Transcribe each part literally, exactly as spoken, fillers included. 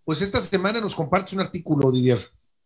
pues esta semana nos compartes un artículo, Didier.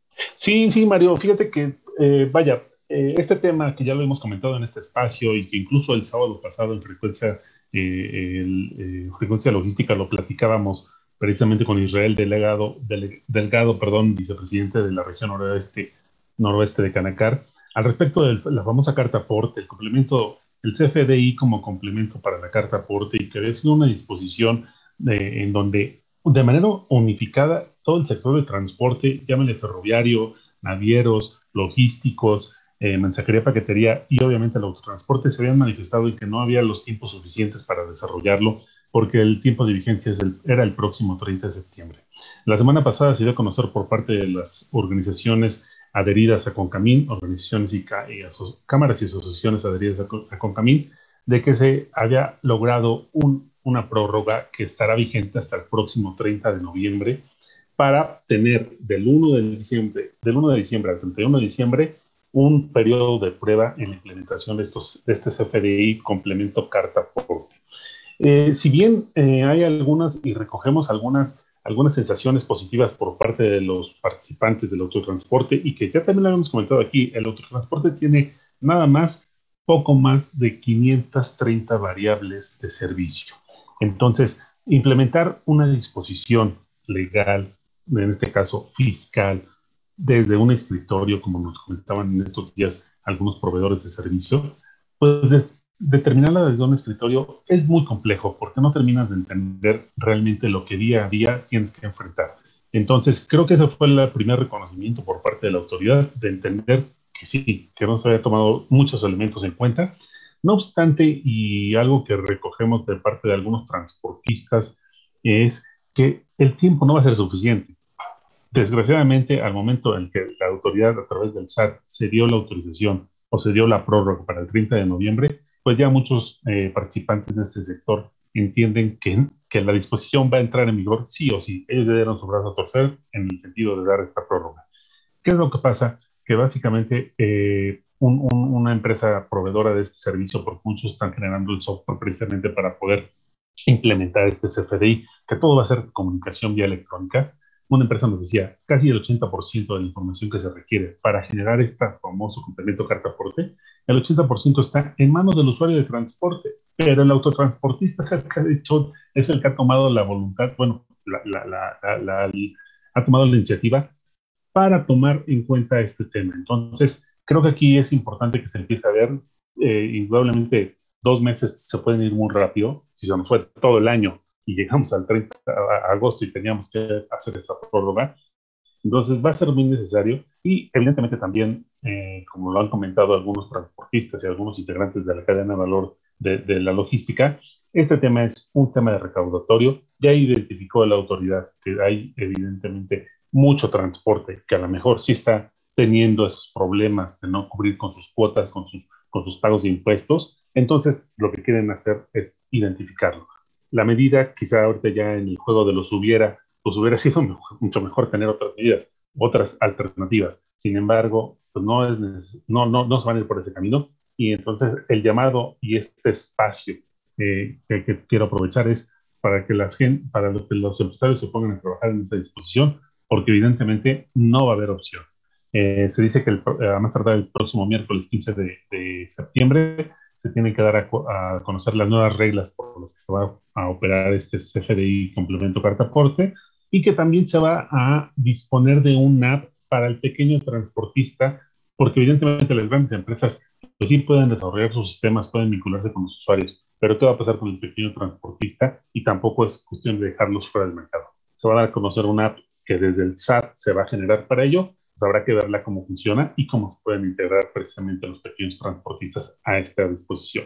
Sí, sí, Mario, fíjate que, eh, vaya, eh, este tema que ya lo hemos comentado en este espacio y que incluso el sábado pasado en frecuencia, eh, el, eh, frecuencia logística lo platicábamos precisamente con Israel Delegado, Dele- Delgado, perdón, vicepresidente de la región noroeste, noroeste de Canacar, al respecto de la famosa carta aporte, el complemento, el C F D I como complemento para la carta aporte y que había sido una disposición eh, en donde de manera unificada todo el sector de transporte, llámale ferroviario, navieros, logísticos, eh, mensajería, paquetería y obviamente el autotransporte se habían manifestado y que no había los tiempos suficientes para desarrollarlo porque el tiempo de vigencia es el, era el próximo treinta de septiembre. La semana pasada se dio a conocer por parte de las organizaciones adheridas a CONCAMIN, organizaciones y, ca- y cámaras y asociaciones adheridas a, a CONCAMIN, de que se había logrado un, una prórroga que estará vigente hasta el próximo treinta de noviembre para tener del uno de diciembre, del uno de diciembre al treinta y uno de diciembre un periodo de prueba en la implementación de, estos, de este C F D I complemento carta aporte. Eh, si bien eh, hay algunas y recogemos algunas, algunas sensaciones positivas por parte de los participantes del autotransporte y que ya también lo hemos comentado aquí, el autotransporte tiene nada más, poco más de quinientas treinta variables de servicio. Entonces, implementar una disposición legal, en este caso fiscal, desde un escritorio, como nos comentaban en estos días algunos proveedores de servicio, pues determinarla desde un escritorio es muy complejo porque no terminas de entender realmente lo que día a día tienes que enfrentar. Entonces, creo que ese fue el primer reconocimiento por parte de la autoridad de entender que sí, que no se había tomado muchos elementos en cuenta. No obstante, y algo que recogemos de parte de algunos transportistas es que el tiempo no va a ser suficiente. Desgraciadamente, al momento en que la autoridad a través del S A T se dio la autorización o se dio la prórroga para el treinta de noviembre, pues ya muchos eh, participantes de este sector entienden que, que la disposición va a entrar en vigor sí o sí. Ellos ya dieron su brazo a torcer en el sentido de dar esta prórroga. ¿Qué es lo que pasa? Que básicamente eh, un, un, una empresa proveedora de este servicio, porque muchos están generando el software precisamente para poder implementar este C F D I, que todo va a ser comunicación vía electrónica. Una empresa nos decía, casi el ochenta por ciento de la información que se requiere para generar este famoso complemento carta aporte, el ochenta por ciento está en manos del usuario de transporte, pero el autotransportista es el que ha, hecho, es el que ha tomado la voluntad, bueno, la, la, la, la, la ha tomado la iniciativa para tomar en cuenta este tema. Entonces, creo que aquí es importante que se empiece a ver, eh, indudablemente dos meses se pueden ir muy rápido, si se nos fue todo el año y llegamos al treinta de agosto y teníamos que hacer esta prórroga, entonces va a ser muy necesario y evidentemente también, eh, como lo han comentado algunos transportistas y algunos integrantes de la cadena de valor de, de la logística, este tema es un tema de recaudatorio. Ya identificó la autoridad que hay evidentemente mucho transporte que a lo mejor sí está teniendo esos problemas de no cubrir con sus cuotas, con sus, con sus pagos de impuestos. Entonces, lo que quieren hacer es identificarlo. La medida, quizá ahorita ya en el juego de los hubiera, pues hubiera sido mejor, mucho mejor tener otras medidas, otras alternativas. Sin embargo, pues no, es, no, no, no se van a ir por ese camino. Y entonces el llamado y este espacio eh, que, que, quiero aprovechar es para que, las gente, para que los empresarios se pongan a trabajar en esta disposición, porque evidentemente no va a haber opción. Eh, se dice que el, a más tardar el próximo miércoles quince de, de septiembre se tienen que dar a, a, conocer las nuevas reglas por las que se va a operar este C F D I complemento carta aporte y que también se va a disponer de un app para el pequeño transportista, porque evidentemente las grandes empresas pues sí pueden desarrollar sus sistemas, pueden vincularse con los usuarios, pero ¿qué va a pasar con el pequeño transportista? Y tampoco es cuestión de dejarlos fuera del mercado. Se va a dar a conocer una app que desde el S A T se va a generar para ello, pues habrá que verla cómo funciona y cómo se pueden integrar precisamente los pequeños transportistas a esta disposición.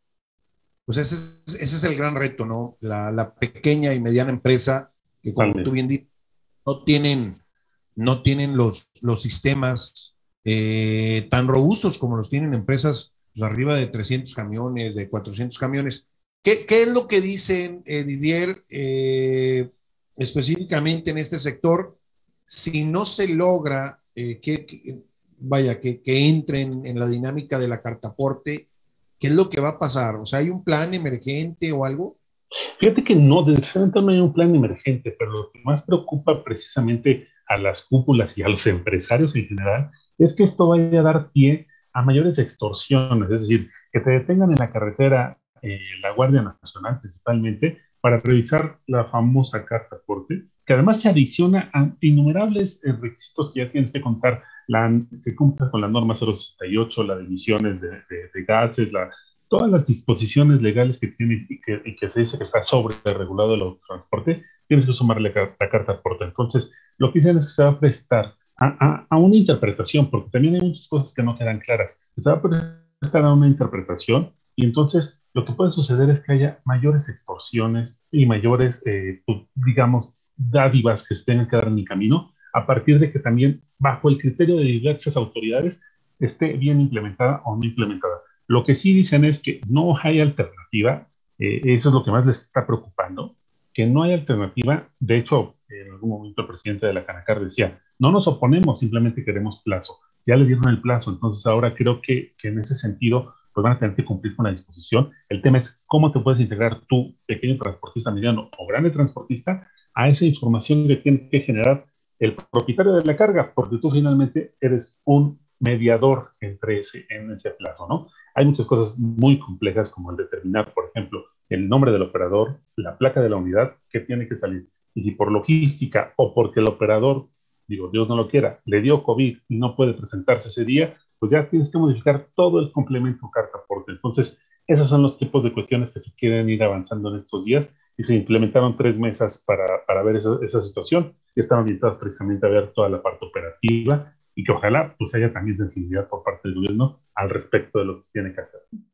Pues ese es, ese es el gran reto, ¿no? La, la pequeña y mediana empresa que, como tú bien dices, no tienen, no tienen los, los sistemas eh, tan robustos como los tienen empresas pues, arriba de trescientos camiones, de cuatrocientos camiones. ¿Qué, qué es lo que dicen, eh, Didier, eh, específicamente en este sector? Si no se logra eh, que, que, vaya, que, que entren en la dinámica de la cartaporte, ¿qué es lo que va a pasar? O sea, ¿hay un plan emergente o algo? Fíjate que no, desde ese momento no hay un plan emergente, pero lo que más preocupa precisamente a las cúpulas y a los empresarios en general es que esto vaya a dar pie a mayores extorsiones, es decir, que te detengan en la carretera eh, la Guardia Nacional principalmente para revisar la famosa carta aporte, que además se adiciona a innumerables eh, requisitos que ya tienes que contar, la, que cumplas con la norma cero sesenta y ocho, la de emisiones de, de, de gases, la, todas las disposiciones legales que tiene y que, y que se dice que está sobre regulado el transporte, tienes que sumarle la, la carta aporte. Entonces, lo que dicen es que se va a prestar a, a, a, una interpretación, porque también hay muchas cosas que no quedan claras. Se va a prestar a una interpretación y entonces lo que puede suceder es que haya mayores extorsiones y mayores, eh, pues, digamos, dádivas que se tengan que dar en el camino, a partir de que también, bajo el criterio de diversas autoridades, esté bien implementada o no implementada. Lo que sí dicen es que no hay alternativa, eh, eso es lo que más les está preocupando, que no hay alternativa. De hecho, en algún momento el presidente de la Canacar decía, no nos oponemos, simplemente queremos plazo. Ya les dieron el plazo, entonces ahora creo que, que en ese sentido pues van a tener que cumplir con la disposición. El tema es cómo te puedes integrar tú, pequeño transportista, mediano o grande transportista, a esa información que tiene que generar el propietario de la carga, porque tú finalmente eres un mediador entre ese, en ese plazo, ¿no? Hay muchas cosas muy complejas como el determinar, por ejemplo, el nombre del operador, la placa de la unidad que tiene que salir. Y si por logística o porque el operador, digo, Dios no lo quiera, le dio COVID y no puede presentarse ese día, pues ya tienes que modificar todo el complemento carta aporte. Entonces, esos son los tipos de cuestiones que se quieren ir avanzando en estos días y se implementaron tres mesas para, para ver esa, esa situación y están orientadas precisamente a ver toda la parte operativa y que ojalá pues haya también sensibilidad por parte del gobierno al respecto de lo que se tiene que hacer.